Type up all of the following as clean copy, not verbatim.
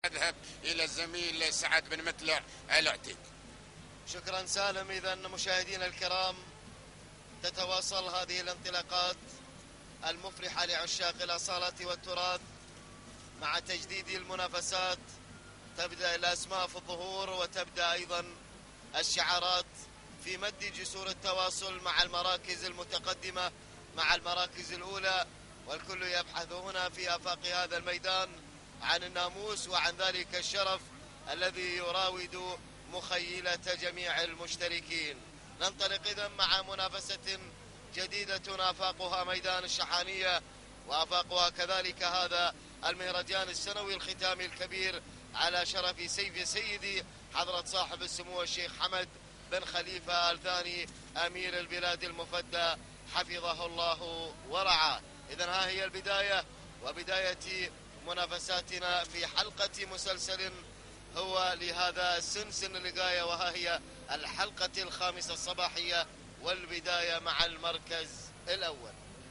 أذهب إلى الزميل سعد بن متلع العتيق. شكرا سالم. إذا مشاهدينا الكرام، تتواصل هذه الانطلاقات المفرحة لعشاق الأصالة والتراث مع تجديد المنافسات. تبدأ الأسماء في الظهور، وتبدأ أيضا الشعارات في مد جسور التواصل مع المراكز المتقدمة، مع المراكز الأولى، والكل يبحث هنا في آفاق هذا الميدان عن الناموس وعن ذلك الشرف الذي يراود مخيلة جميع المشتركين. ننطلق إذن مع منافسة جديدة آفاقها ميدان الشحانية، وآفاقها كذلك هذا المهرجان السنوي الختامي الكبير على شرف سيف سيدي حضرة صاحب السمو الشيخ حمد بن خليفة الثاني أمير البلاد المفدى حفظه الله ورعاه. إذن ها هي البداية، وبداية منافساتنا في حلقة مسلسل هو لهذا السن، سن اللقاية، وها هي الحلقة الخامسة الصباحية، والبداية مع المركز الأول.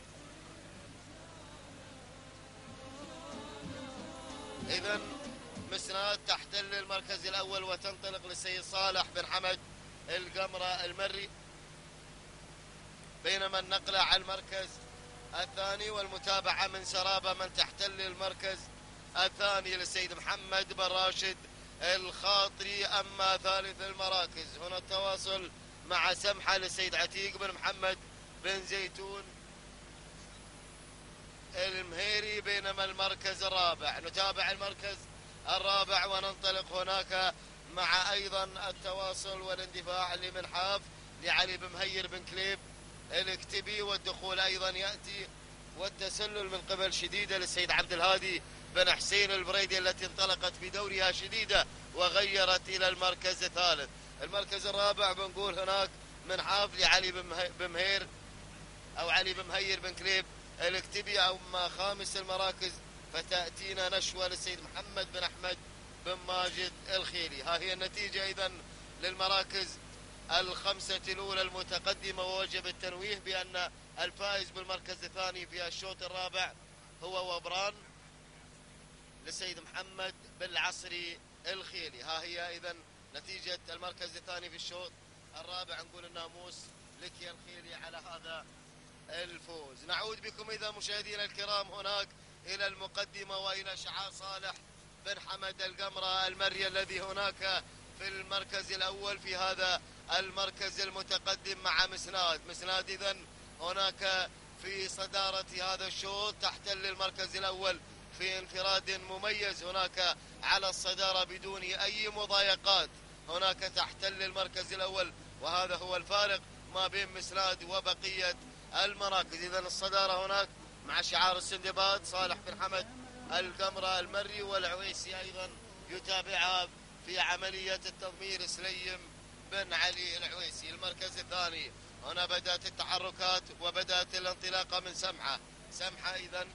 إذن مسناد تحتل المركز الأول وتنطلق للسيد صالح بن حمد القمرة المري، بينما النقلة على المركز الثاني والمتابعة من سرابة من تحتل المركز الثاني للسيد محمد بن راشد الخاطري. أما ثالث المراكز هنا التواصل مع سمحة للسيد عتيق بن محمد بن زيتون المهيري، بينما المركز الرابع نتابع المركز الرابع وننطلق هناك مع أيضا التواصل والاندفاع لمنحاف لعلي بن مهير بن كليب الاكتبي، والدخول أيضا يأتي والتسلل من قبل شديدة للسيد عبد الهادي بن حسين البريدي التي انطلقت بدورها شديدة وغيرت إلى المركز الثالث. المركز الرابع بنقول هناك منحاف لعلي بن مهير أو علي بن مهير بن كليب الاكتبي. أما خامس المراكز فتأتينا نشوة للسيد محمد بن أحمد بن ماجد الخيلي. ها هي النتيجة إذن للمراكز الخمسة الأولى المتقدمة، ووجب التنويه بأن الفائز بالمركز الثاني في الشوط الرابع هو وبران للسيد محمد بن العصري الخيلي. ها هي إذن نتيجة المركز الثاني في الشوط الرابع، نقول الناموس لك يا الخيلي على هذا الفوز. نعود بكم إذا مشاهدينا الكرام هناك إلى المقدمة وإلى شعار صالح بن حمد القمرة المري الذي هناك في المركز الأول في هذا المركز المتقدم مع مسناد إذن هناك في صدارة هذا الشوط، تحتل المركز الأول في انفراد مميز هناك على الصدارة بدون أي مضايقات، هناك تحتل المركز الأول، وهذا هو الفارق ما بين مسناد وبقية المراكز. إذن الصدارة هناك مع شعار السندباد صالح بن حمد القمرة المري، والعويسي أيضا يتابعها في عملية التضمير سليم بن علي العويسي. المركز الثاني هنا بدأت التحركات وبدأت الانطلاقة من سمحة إذن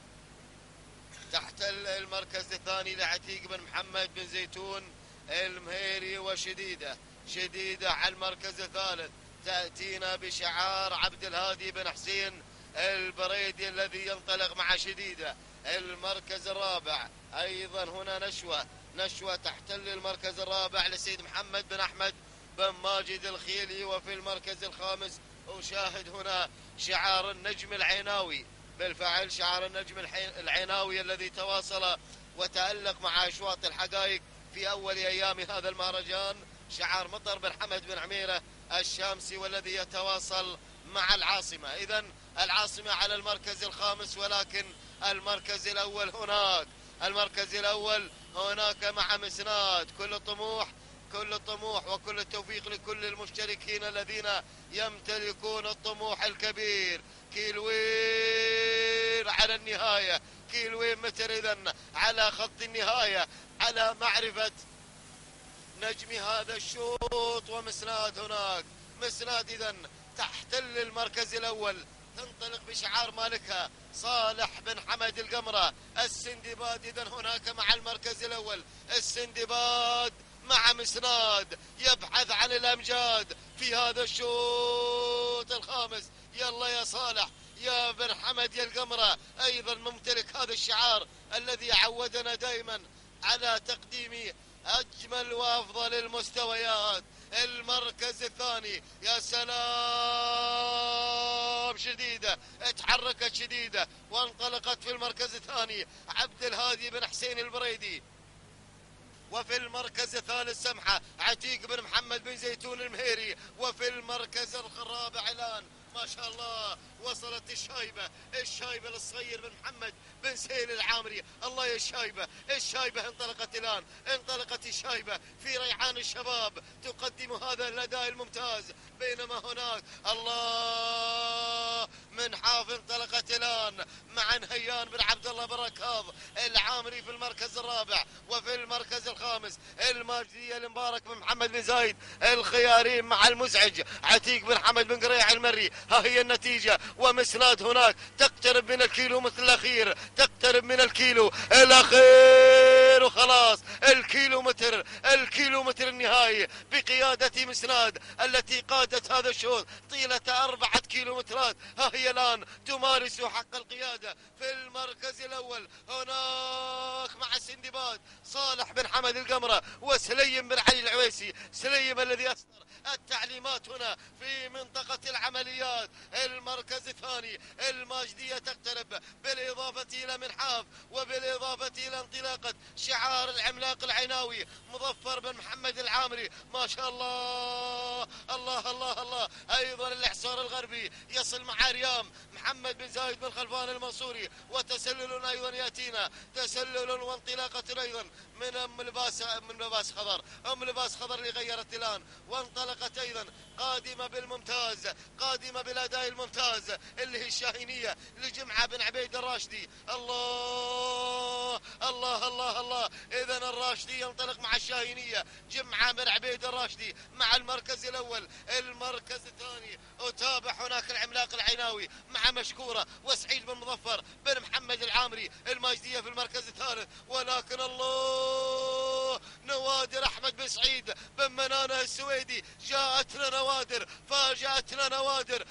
تحتل المركز الثاني لعتيق بن محمد بن زيتون المهيري، وشديدة على المركز الثالث تأتينا بشعار عبد الهادي بن حسين البريدي الذي ينطلق مع شديدة. المركز الرابع أيضا هنا نشوة تحتل المركز الرابع لسيد محمد بن أحمد بن ماجد الخيلي. وفي المركز الخامس أشاهد هنا شعار النجم العيناوي، بالفعل شعار النجم العيناوي الذي تواصل وتألق مع أشواط الحقائق في أول أيام هذا المهرجان، شعار مطر بن حمد بن عميرة الشامسي، والذي يتواصل مع العاصمة. إذن العاصمة على المركز الخامس، ولكن المركز الأول هناك مع مسناد. كل الطموح وكل التوفيق لكل المشتركين الذين يمتلكون الطموح الكبير. كيلوين على النهاية، كيلوين متر إذن على خط النهاية، على معرفة نجم هذا الشوط. ومسناد هناك مسناد إذن تحتل المركز الأول، تنطلق بشعار مالكها صالح بن حمد القمرة السندباد. إذن هناك مع المركز الأول السندباد مع مسناد يبحث عن الأمجاد في هذا الشوط الخامس. يلا يا صالح يا بن حمد يا القمرة، أيضا ممتلك هذا الشعار الذي عودنا دائما على تقديم أجمل وأفضل المستويات. المركز الثاني يا سلام شديدة، اتحركت شديدة وانطلقت في المركز الثاني عبد الهادي بن حسين البريدي. وفي المركز الثالث سمحة عتيق بن محمد بن زيتون المهيري. وفي المركز الرابع الآن ما شاء الله وصلت الشايبة للصغير بن محمد بن سهيل العامري. الله يا الشايبة انطلقت الآن، انطلقت الشايبة في ريعان الشباب تقدم هذا الأداء الممتاز. بينما هناك الله من حاف انطلقت الآن مع نهيان بن عبد الله بن ركاض العامري في المركز الرابع. وفي المركز الخامس الماجدية المبارك بن محمد بن زايد الخيارين مع المزعج عتيق بن حمد بن قريع المري. ها هي النتيجة ومسناد هناك تقترب من الكيلو مثل الأخير، تقترب من الكيلو الأخير وخلاص الكيلومتر النهائي بقيادة مسناد التي قادت هذا الشوط طيلة 4 كيلومترات. ها هي الآن تمارس حق القيادة في المركز الأول. هناك مع السندباد صالح بن حمد القمرة وسليم بن علي العويسي. سليم الذي أصدر التعليمات هنا في منطقة العمليات. المركز الثاني الماجدية تقترب بالإضافة إلى منحاف وبالإضافة إلى انطلاقة شعار العملاق العيناوي مظفر بن محمد العامري. ما شاء الله الله الله الله. أيضا الإحصار الغربي يصل مع ريام محمد بن زايد بن خلفان المنصوري. وتسلل أيضا يأتينا تسلل وانطلاقة أيضا من أم لباس خضر اللي غيرت الآن وانطلقت أيضا قادمة بالممتاز، قادمة بالأداء الممتاز اللي هي الشاهينية لجمعة بن عبيد الراشدي. الله الله الله الله. إذن الراشدي ينطلق مع الشاهينية، جمعة بن عبيد الراشدي مع المركز الأول. المركز الثاني أتابع هناك العملاق العيناوي مع مشكورة وسعيد بن مظفر بن محمد العامري. الماجدية في المركز الثالث. ولكن الله نوادر أحمد بن سعيد بن منانة السويدي جاءتنا نوادر، فاجأتنا نوادر.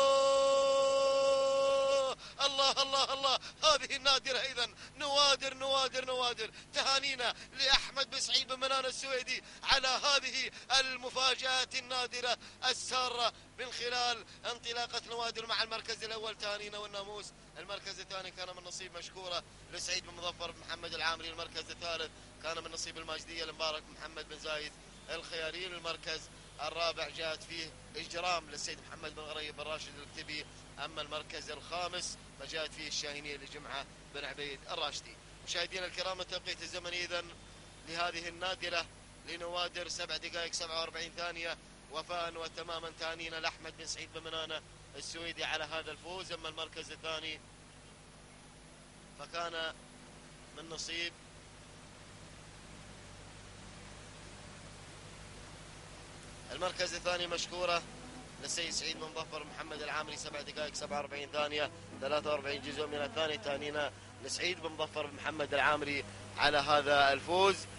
الله الله الله الله. هذه النادرة إذن نوادر. تهانينا لأحمد بن سعيد بن منانة السويدي على هذه المفاجآت النادرة السارة من خلال انطلاقة نوادر مع المركز الأول تهانينا والناموس. المركز الثاني كان من نصيب مشكورة لسعيد بن مظفر بن محمد العامري. المركز الثالث كان من نصيب الماجدية المبارك محمد بن زايد الخياري. المركز الرابع جاءت فيه إجرام للسيد محمد بن غريب بن راشد الكتبي. أما المركز الخامس فجاءت فيه الشاهينية لجمعة بن عبيد الراشدي. مشاهدينا الكرام التوقيت الزمني إذن لهذه النادرة لنوادر 7 دقائق 47 ثانية وفاء وتماما تهانينا لأحمد بن سعيد بن منانة السويدي على هذا الفوز. أما المركز الثاني فكان من نصيب المركز الثاني مشكورة للسيد سعيد بن مظفر محمد العامري 7 دقائق 47 ثانية 43 جزء من الثاني. تهانينا لسعيد بن مظفر محمد العامري على هذا الفوز.